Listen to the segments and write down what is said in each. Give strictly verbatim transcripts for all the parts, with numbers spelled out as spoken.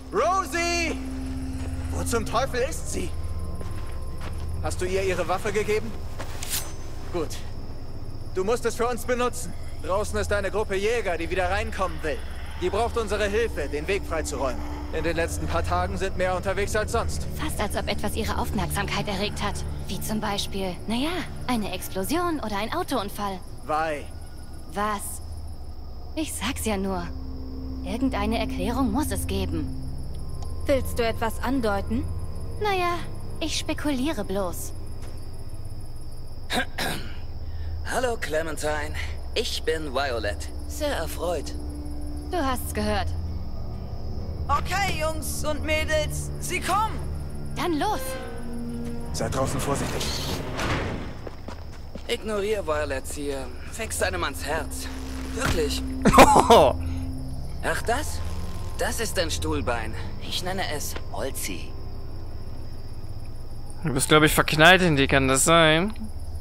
Rosie! Wo zum Teufel ist sie? Hast du ihr ihre Waffe gegeben? Gut. Du musst es für uns benutzen. Draußen ist eine Gruppe Jäger, die wieder reinkommen will. Die braucht unsere Hilfe, den Weg freizuräumen. In den letzten paar Tagen sind mehr unterwegs als sonst. Fast als ob etwas ihre Aufmerksamkeit erregt hat. Wie zum Beispiel, naja, eine Explosion oder ein Autounfall. Wei. Was? Ich sag's ja nur. Irgendeine Erklärung muss es geben. Willst du etwas andeuten? Naja, ich spekuliere bloß. Hallo Clementine, ich bin Violet. Sehr erfreut. Du hast's gehört. Okay, Jungs und Mädels, sie kommen! Dann los! Seid draußen vorsichtig. Ignorier Violet, sie äh, wächst einem ans Herz. Wirklich. Ach das? Das ist ein Stuhlbein. Ich nenne es Holzi. Du bist, glaube ich, verknallt in die, kann das sein?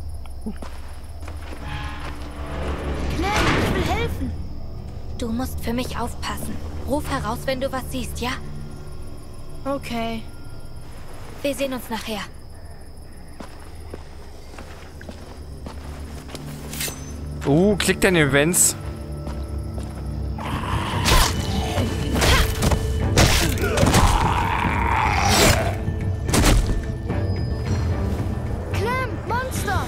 Schnell, ich will helfen. Du musst für mich aufpassen. Ruf heraus, wenn du was siehst, ja? Okay. Wir sehen uns nachher. Uh, klickt an Events. Clem, Monster!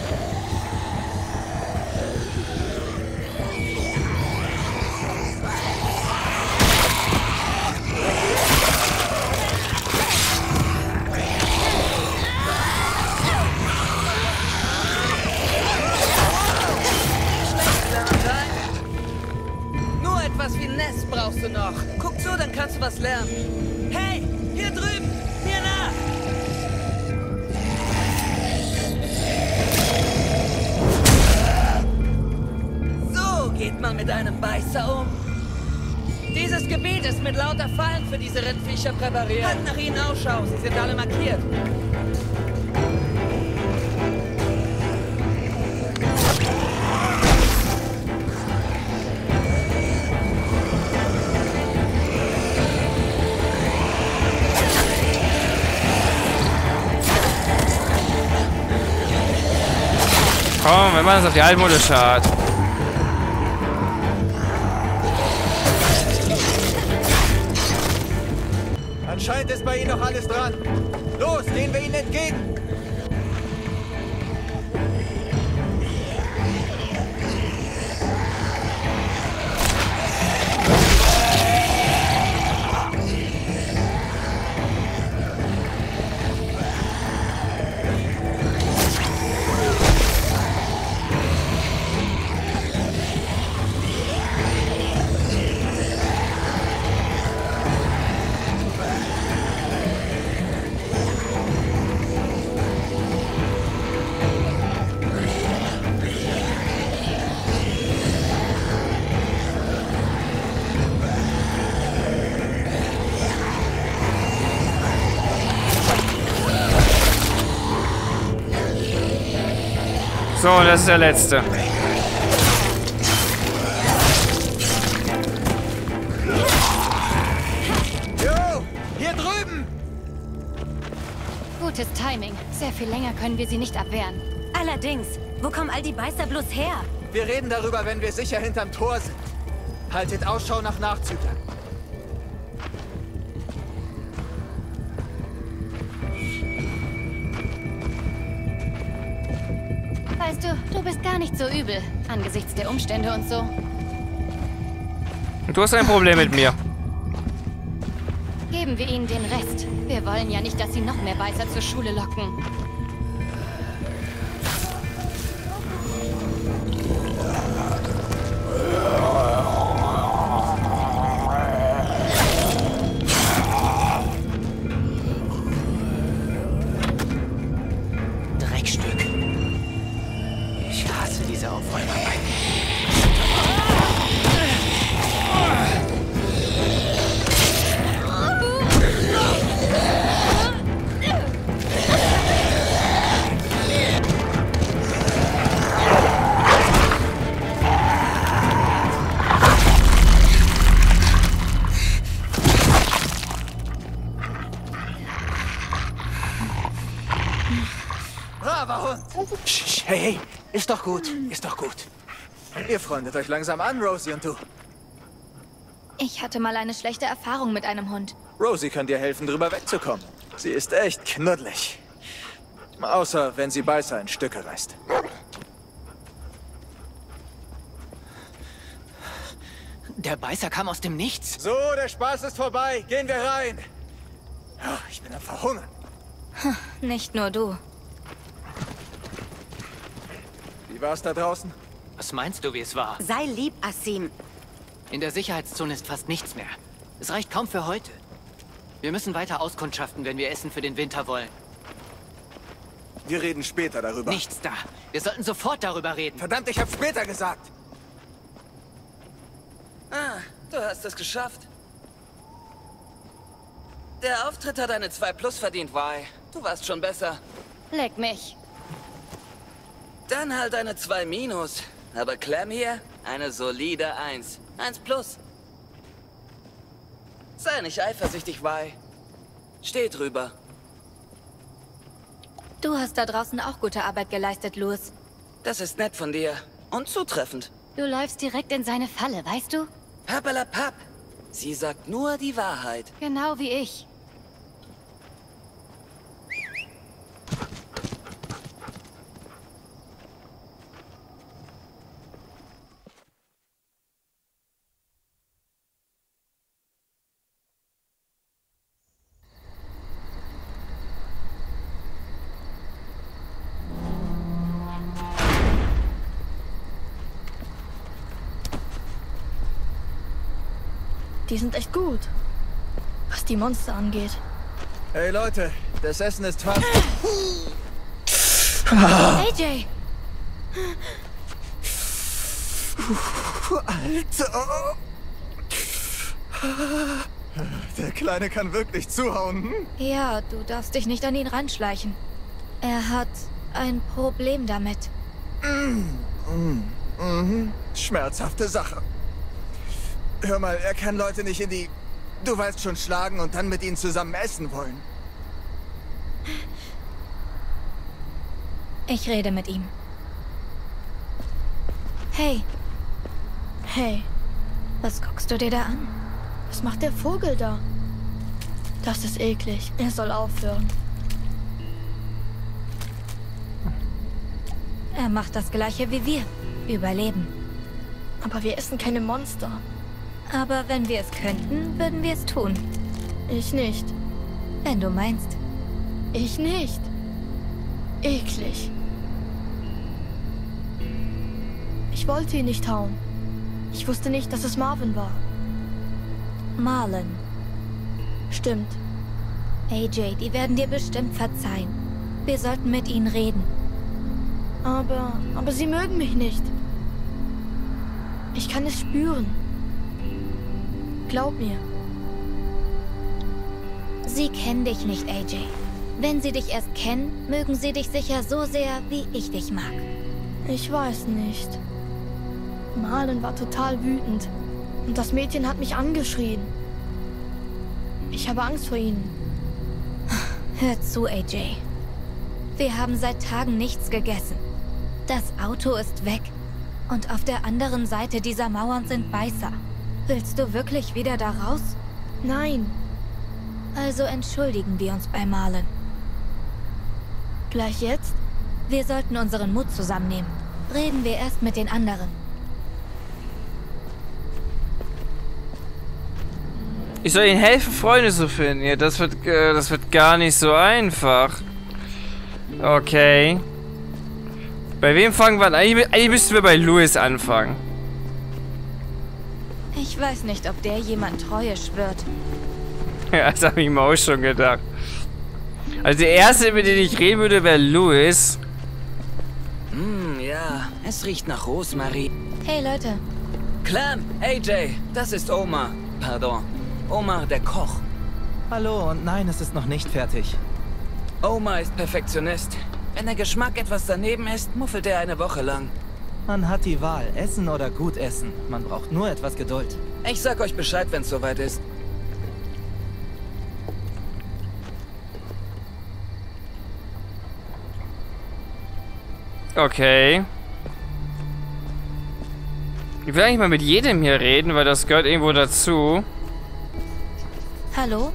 Nur etwas wie Nest brauchst du noch. Guck zu, dann kannst du was lernen. Hey, hier drüben! Hier nah! So geht man mit einem Beißer um. Dieses Gebiet ist mit lauter Fallen für diese Rindviecher präpariert. Halt nach ihnen Ausschau, sie sind alle markiert. Komm, wir machen es auf die altmodische Art. Anscheinend ist bei ihnen noch alles dran. Los, gehen wir ihnen entgegen. So, das ist der letzte. Jo, hier drüben! Gutes Timing. Sehr viel länger können wir sie nicht abwehren. Allerdings, wo kommen all die Beißer bloß her? Wir reden darüber, wenn wir sicher hinterm Tor sind. Haltet Ausschau nach Nachzüglern. Weißt du, du bist gar nicht so übel, angesichts der Umstände und so. Du hast ein Problem mit mir. Geben wir ihnen den Rest. Wir wollen ja nicht, dass sie noch mehr Beißer zur Schule locken. Dreckstück. Ich hasse diese Aufräumerei. und... Sch, hey, hey, ist doch gut, ist doch gut. Ihr freundet euch langsam an, Rosie und du. Ich hatte mal eine schlechte Erfahrung mit einem Hund. Rosie kann dir helfen, drüber wegzukommen. Sie ist echt knuddelig. Außer, wenn sie Beißer in Stücke reißt. Der Beißer kam aus dem Nichts. So, der Spaß ist vorbei. Gehen wir rein. Oh, ich bin am Verhungern. Nicht nur du. Wie war's da draußen? Was meinst du, wie es war? Sei lieb, Asim. In der Sicherheitszone ist fast nichts mehr. Es reicht kaum für heute. Wir müssen weiter auskundschaften, wenn wir Essen für den Winter wollen. Wir reden später darüber. Nichts da. Wir sollten sofort darüber reden. Verdammt, ich hab später gesagt. Ah, du hast es geschafft. Der Auftritt hat eine zwei plus verdient, Vi. Du warst schon besser. Leck mich. Dann halt eine zwei minus. Aber Clem hier, eine solide eins. eins plus. Sei nicht eifersüchtig, Vi. Steh drüber. Du hast da draußen auch gute Arbeit geleistet, Louis. Das ist nett von dir. Und zutreffend. Du läufst direkt in seine Falle, weißt du? Pappelapapp. Sie sagt nur die Wahrheit. Genau wie ich. Die sind echt gut, was die Monster angeht. Hey Leute, das Essen ist fast... A J! Alter! Der Kleine kann wirklich zuhauen. Hm? Ja, du darfst dich nicht an ihn ranschleichen. Er hat ein Problem damit. Mm, mhm. Schmerzhafte Sache. Hör mal, er kann Leute nicht in die... Du weißt schon, schlagen und dann mit ihnen zusammen essen wollen. Ich rede mit ihm. Hey. Hey, Was guckst du dir da an? was macht der Vogel da? Das ist eklig. Er soll aufhören. Er macht das Gleiche wie wir. Überleben. Aber wir essen keine Monster. Aber wenn wir es könnten, würden wir es tun. Ich nicht. Wenn du meinst. Ich nicht. Eklig. Ich wollte ihn nicht hauen. Ich wusste nicht, dass es Marvin war. Marlon. Stimmt. A J, die werden dir bestimmt verzeihen. Wir sollten mit ihnen reden. Aber, aber sie mögen mich nicht. Ich kann es spüren. Glaub mir. Sie kennen dich nicht, A J. Wenn sie dich erst kennen, mögen sie dich sicher so sehr, wie ich dich mag. Ich weiß nicht. Marlon war total wütend. Und das Mädchen hat mich angeschrien. Ich habe Angst vor ihnen. Hör zu, A J. Wir haben seit Tagen nichts gegessen. Das Auto ist weg. Und auf der anderen Seite dieser Mauern sind Beißer. Willst du wirklich wieder da raus? Nein. Also entschuldigen wir uns bei Marlon. Gleich jetzt? Wir sollten unseren Mut zusammennehmen. Reden wir erst mit den anderen. Ich soll ihnen helfen, Freunde zu finden. Ja, das wird, äh, das wird gar nicht so einfach. Okay. Bei wem fangen wir an? Eigentlich, eigentlich müssten wir bei Louis anfangen. Ich weiß nicht, ob der jemand Treue schwört. Ja, das habe ich mir auch schon gedacht. Also der erste, mit dem ich reden würde, wäre Louis. Hm, ja, es riecht nach Rosmarin. Hey, Leute. Clem, A J, das ist Omar. Pardon. Omar, der Koch. Hallo, und nein, es ist noch nicht fertig. Omar ist Perfektionist. Wenn der Geschmack etwas daneben ist, muffelt er eine Woche lang. Man hat die Wahl, essen oder gut essen. Man braucht nur etwas Geduld. Ich sag euch Bescheid, wenn es soweit ist. Okay. Ich will eigentlich mal mit jedem hier reden, weil das gehört irgendwo dazu. Hallo?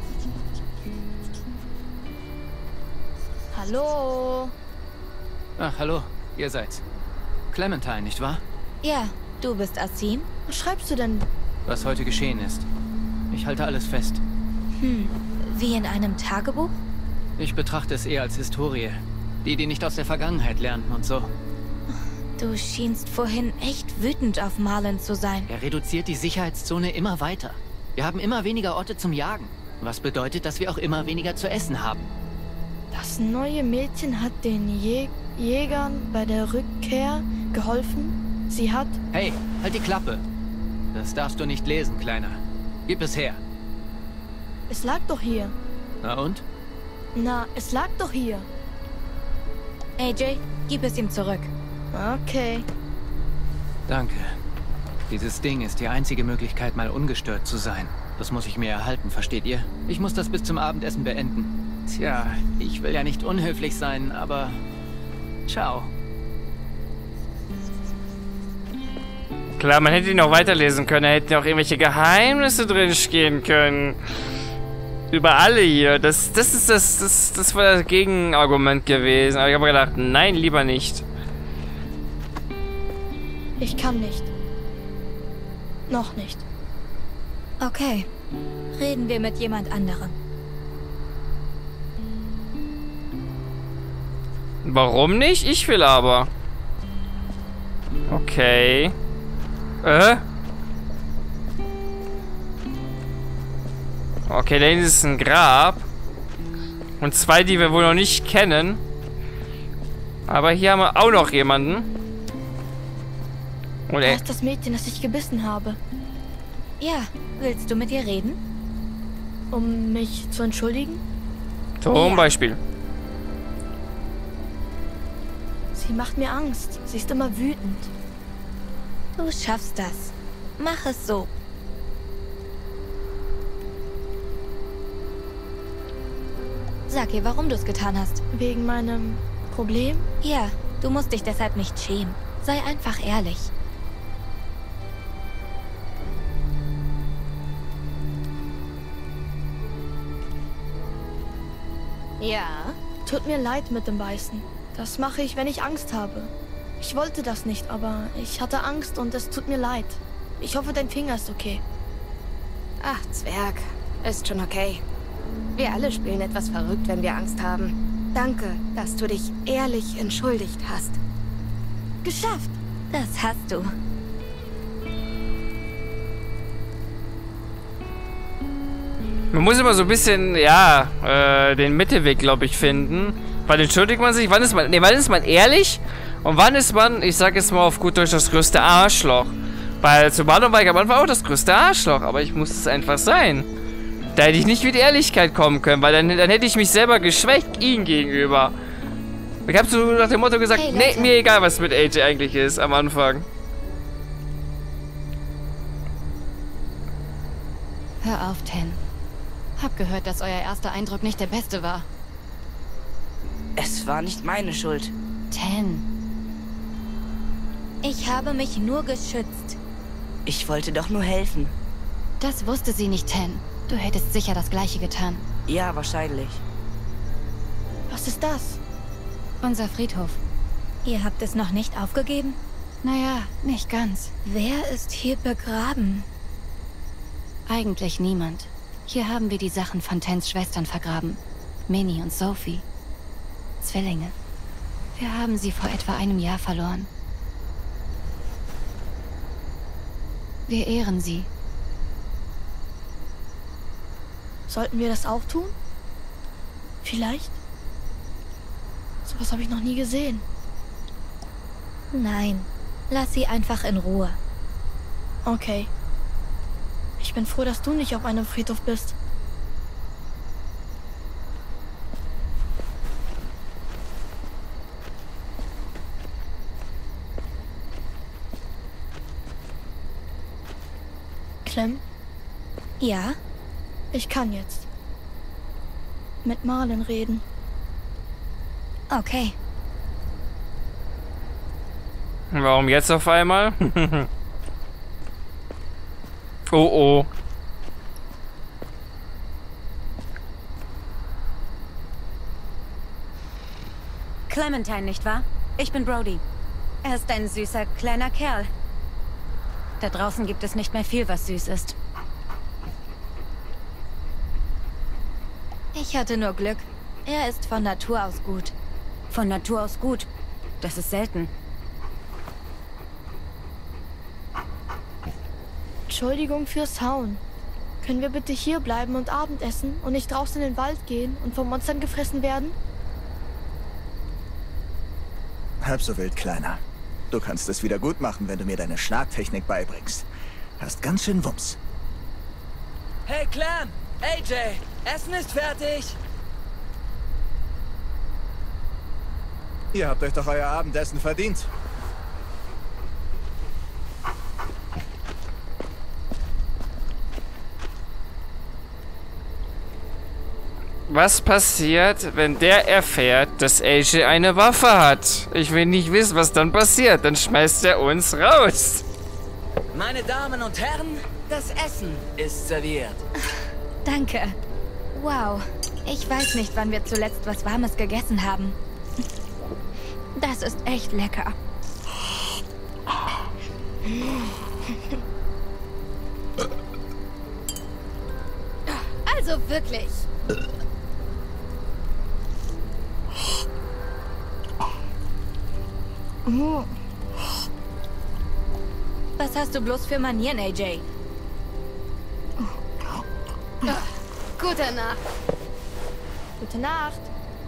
Hallo? Ach, hallo. Ihr seid's. Clementine, nicht wahr? Ja, du bist Asim? Was schreibst du denn? Was heute geschehen ist. Ich halte alles fest. Hm, wie in einem Tagebuch? Ich betrachte es eher als Historie. Die, die nicht aus der Vergangenheit lernen und so. Du schienst vorhin echt wütend auf Marlon zu sein. Er reduziert die Sicherheitszone immer weiter. Wir haben immer weniger Orte zum Jagen. Was bedeutet, dass wir auch immer weniger zu essen haben. Das neue Mädchen hat den Jä Jägern bei der Rückkehr geholfen. Sie hat... Hey, halt die Klappe. Das darfst du nicht lesen, Kleiner. Gib es her. Es lag doch hier. Na und? Na, es lag doch hier. A J, gib es ihm zurück. Okay. Danke. Dieses Ding ist die einzige Möglichkeit, mal ungestört zu sein. Das muss ich mir erhalten, versteht ihr? Ich muss das bis zum Abendessen beenden. Tja, ich will ja nicht unhöflich sein, aber... Ciao. Klar, man hätte ihn auch weiterlesen können. Da hätten auch irgendwelche Geheimnisse drin stehen können. Über alle hier. Das, das ist das, das, das war das Gegenargument gewesen. Aber ich habe gedacht, nein, lieber nicht. Ich kann nicht. Noch nicht. Okay. Reden wir mit jemand anderem. Warum nicht? Ich will aber. Okay. Äh? Okay, da hinten ist ein Grab. Und zwei, die wir wohl noch nicht kennen. Aber hier haben wir auch noch jemanden. Und Da er... ist das Mädchen, das ich gebissen habe. Ja, willst du mit ihr reden? Um mich zu entschuldigen? Zum Ja. Beispiel. Sie macht mir Angst. Sie ist immer wütend. Du schaffst das. Mach es so. Sag ihr, warum du es getan hast. Wegen meinem Problem? Ja, du musst dich deshalb nicht schämen. Sei einfach ehrlich. Ja? Tut mir leid mit dem Beißen. Das mache ich, wenn ich Angst habe. Ich wollte das nicht, aber ich hatte Angst und es tut mir leid. Ich hoffe, dein Finger ist okay. Ach, Zwerg. Ist schon okay. Wir alle spielen etwas verrückt, wenn wir Angst haben. Danke, dass du dich ehrlich entschuldigt hast. Geschafft! Das hast du. Man muss immer so ein bisschen, ja, äh, den Mittelweg, glaube ich, finden. Wann entschuldigt man sich? Wann ist man, nee, wann ist man ehrlich? Und wann ist man, ich sag jetzt mal auf gut Deutsch, das größte Arschloch? Weil zu Marlon war ich am Anfang auch das größte Arschloch, aber ich muss es einfach sein. Da hätte ich nicht mit Ehrlichkeit kommen können, weil dann, dann hätte ich mich selber geschwächt ihm gegenüber. Ich habe so nach dem Motto gesagt, Hey, nee, Leute. mir egal, was mit A J eigentlich ist am Anfang. Hör auf, Ten. Hab gehört, dass euer erster Eindruck nicht der beste war. Es war nicht meine Schuld. Ten. Ich habe mich nur geschützt. Ich wollte doch nur helfen. Das wusste sie nicht, Ten. Du hättest sicher das Gleiche getan. Ja, wahrscheinlich. Was ist das? Unser Friedhof. Ihr habt es noch nicht aufgegeben? Naja, nicht ganz. Wer ist hier begraben? Eigentlich niemand. Hier haben wir die Sachen von Tens Schwestern vergraben. Minnie und Sophie. Zwillinge. Wir haben sie vor etwa einem Jahr verloren. Wir ehren sie. Sollten wir das auch tun? Vielleicht? Sowas habe ich noch nie gesehen. Nein, lass sie einfach in Ruhe. Okay. Ich bin froh, dass du nicht auf einem Friedhof bist. Clem, Ja? ich kann jetzt mit Marlon reden. Okay. Warum jetzt auf einmal? Oh oh. Clementine, nicht wahr? Ich bin Brody. Er ist ein süßer, kleiner Kerl. Da draußen gibt es nicht mehr viel, was süß ist. Ich hatte nur Glück. Er ist von Natur aus gut. Von Natur aus gut. Das ist selten. Entschuldigung fürs Hauen. Können wir bitte hier bleiben und Abendessen und nicht draußen in den Wald gehen und von Monstern gefressen werden? Halb so wild, Kleiner. Du kannst es wieder gut machen, wenn du mir deine Schnarchtechnik beibringst. Hast ganz schön Wumms. Hey, Clem! A J! Essen ist fertig! Ihr habt euch doch euer Abendessen verdient. Was passiert, wenn der erfährt, dass A J eine Waffe hat? Ich will nicht wissen, was dann passiert. Dann schmeißt er uns raus. Meine Damen und Herren, das Essen ist serviert. Danke. Wow. Ich weiß nicht, wann wir zuletzt was Warmes gegessen haben. Das ist echt lecker. Also wirklich. Was hast du bloß für Manieren, A J? Gute Nacht. Gute Nacht.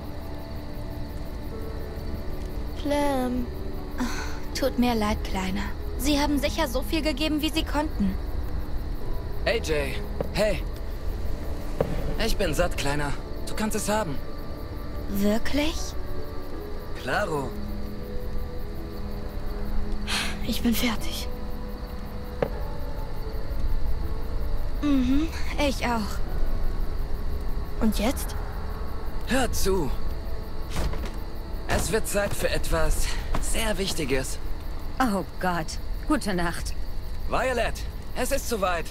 Clem. Tut mir leid, Kleiner. Sie haben sicher so viel gegeben, wie sie konnten. A J, hey. Ich bin satt, Kleiner. Du kannst es haben. Wirklich? Klaro. Ich bin fertig. Mhm, ich auch. Und jetzt? Hör zu. Es wird Zeit für etwas sehr Wichtiges. Oh Gott. Gute Nacht. Violet, es ist soweit.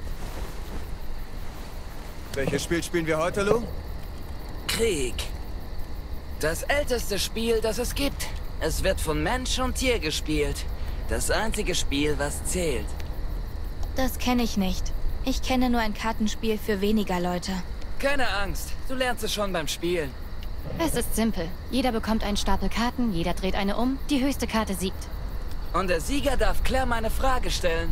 Welches Spiel spielen wir heute, Lou? Krieg. Das älteste Spiel, das es gibt. Es wird von Mensch und Tier gespielt. Das einzige Spiel, was zählt. Das kenne ich nicht. Ich kenne nur ein Kartenspiel für weniger Leute. Keine Angst, du lernst es schon beim Spielen. Es ist simpel. Jeder bekommt einen Stapel Karten, jeder dreht eine um, die höchste Karte siegt. Und der Sieger darf Claire meine Frage stellen.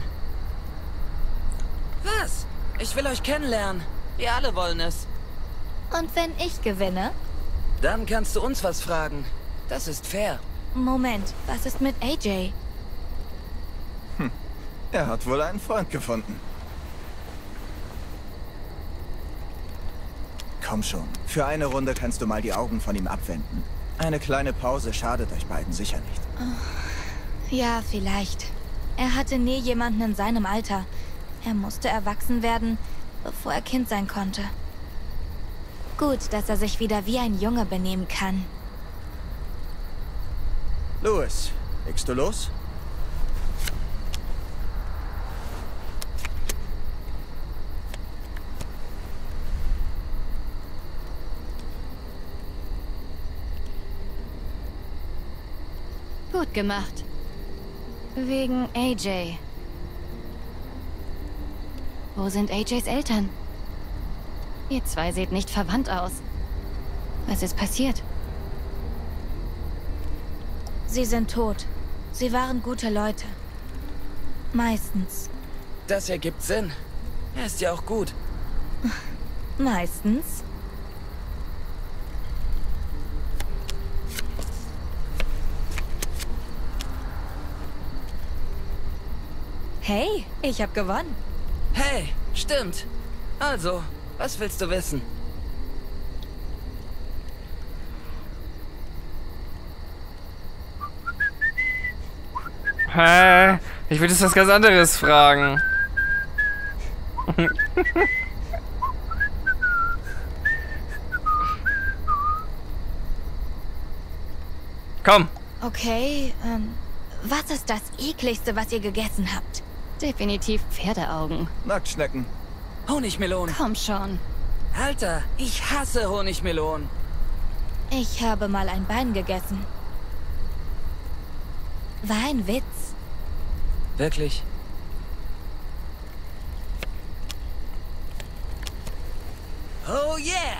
Was? Ich will euch kennenlernen. Wir alle wollen es. Und wenn ich gewinne? Dann kannst du uns was fragen. Das ist fair. Moment, was ist mit A J? Hm, er hat wohl einen Freund gefunden. Komm schon, für eine Runde kannst du mal die Augen von ihm abwenden. Eine kleine Pause schadet euch beiden sicher nicht. Ja, vielleicht. Er hatte nie jemanden in seinem Alter. Er musste erwachsen werden, bevor er Kind sein konnte. Gut, dass er sich wieder wie ein Junge benehmen kann. Louis, legst du los? Gut gemacht. Wegen A J. Wo sind A Js Eltern? Ihr zwei seht nicht verwandt aus. Was ist passiert? Sie sind tot. Sie waren gute Leute. Meistens. Das ergibt Sinn. Er ist ja auch gut. Meistens. Hey, ich hab gewonnen. Hey, stimmt. Also, was willst du wissen? Hä? Ich will jetzt was ganz anderes fragen. Komm. Okay, ähm, Was ist das ekligste, was ihr gegessen habt? Definitiv Pferdeaugen. Nacktschnecken. Honigmelonen. Komm schon. Alter, ich hasse Honigmelonen. Ich habe mal ein Bein gegessen. War ein Witz. Wirklich? Oh yeah!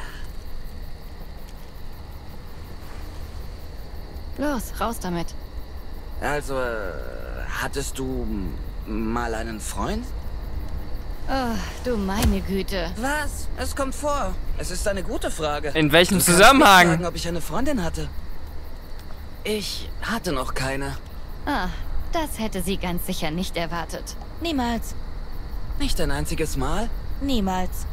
Los, raus damit. Also, äh, hattest du mal einen Freund? Oh, du meine Güte. Was? Es kommt vor. Es ist eine gute Frage. In welchem Du kannst Zusammenhang? mich fragen, ob ich eine Freundin hatte. Ich hatte noch keine. Ah, das hätte sie ganz sicher nicht erwartet. Niemals. Nicht ein einziges Mal? Niemals.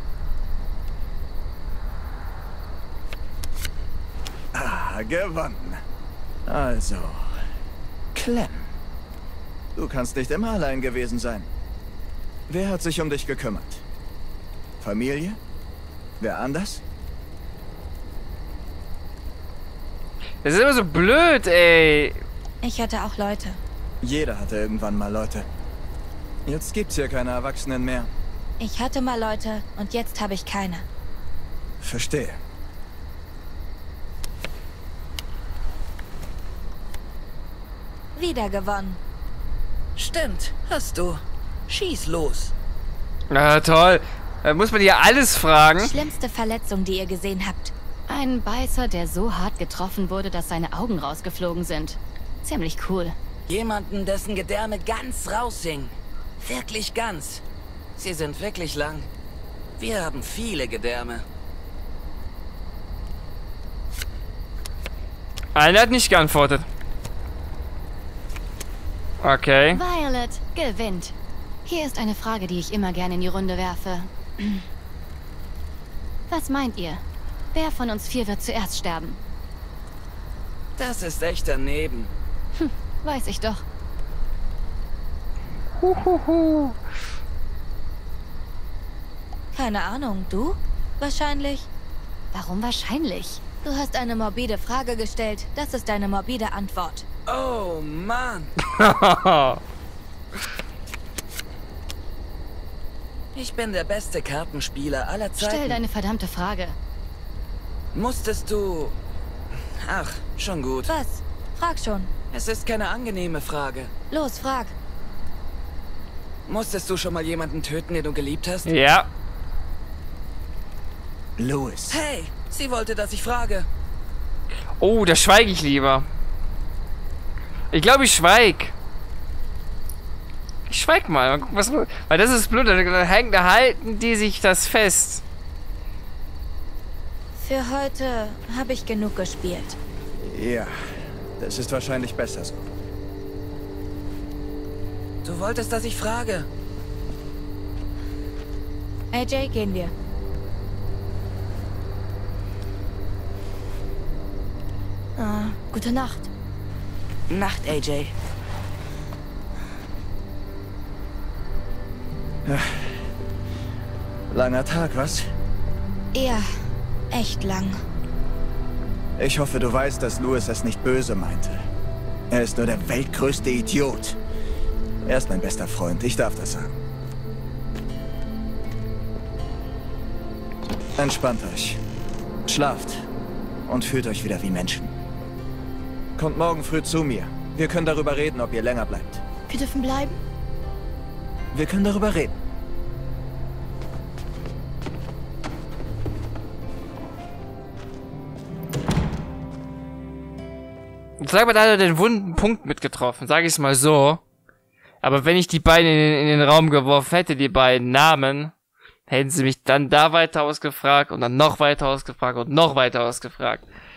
Ah, gewonnen. Also, Clem. Du kannst nicht immer allein gewesen sein. Wer hat sich um dich gekümmert? Familie? Wer anders? Das ist immer so blöd, ey. Ich hatte auch Leute. Jeder hatte irgendwann mal Leute. Jetzt gibt's hier keine Erwachsenen mehr. Ich hatte mal Leute und jetzt habe ich keine. Verstehe. Wieder gewonnen. Stimmt, hast du. Schieß los. Na toll. Da muss man ja alles fragen. Schlimmste Verletzung, die ihr gesehen habt. Ein Beißer, der so hart getroffen wurde, dass seine Augen rausgeflogen sind. Ziemlich cool. Jemanden, dessen Gedärme ganz raushingen. Wirklich ganz. Sie sind wirklich lang. Wir haben viele Gedärme. Einer hat nicht geantwortet. Okay. Violet gewinnt. Hier ist eine Frage, die ich immer gerne in die Runde werfe. Was meint ihr? Wer von uns vier wird zuerst sterben? Das ist echt daneben. Hm, weiß ich doch. Huhuhu. Keine Ahnung, du? Wahrscheinlich. Warum wahrscheinlich? Du hast eine morbide Frage gestellt. Das ist deine morbide Antwort. Oh, Mann. Ich bin der beste Kartenspieler aller Zeiten. Stell deine verdammte Frage. Musstest du... Ach, schon gut. Was? Frag schon. Es ist keine angenehme Frage. Los, frag. Musstest du schon mal jemanden töten, den du geliebt hast? Ja. Louis. Hey, sie wollte, dass ich frage. Oh, da schweige ich lieber. Ich glaube, ich schweig. Ich schweig mal. Mal gucken, was... Weil das ist blöd. Da hängen, da halten die sich das fest. Für heute habe ich genug gespielt. Ja, das ist wahrscheinlich besser so. Du wolltest, dass ich frage. A J, gehen wir. Ah, gute Nacht. Nacht, A J. Langer Tag, was? Ja, echt lang. Ich hoffe, du weißt, dass Louis es nicht böse meinte. Er ist nur der weltgrößte Idiot. Er ist mein bester Freund, ich darf das sagen. Entspannt euch. Schlaft. Und fühlt euch wieder wie Menschen. Kommt morgen früh zu mir. Wir können darüber reden, ob ihr länger bleibt. Wir dürfen bleiben? Wir können darüber reden. Sag mal, da hat er den wunden Punkt mitgetroffen, sag ich es mal so. Aber wenn ich die beiden in den, in den Raum geworfen hätte, die beiden Namen, hätten sie mich dann da weiter ausgefragt und dann noch weiter ausgefragt und noch weiter ausgefragt.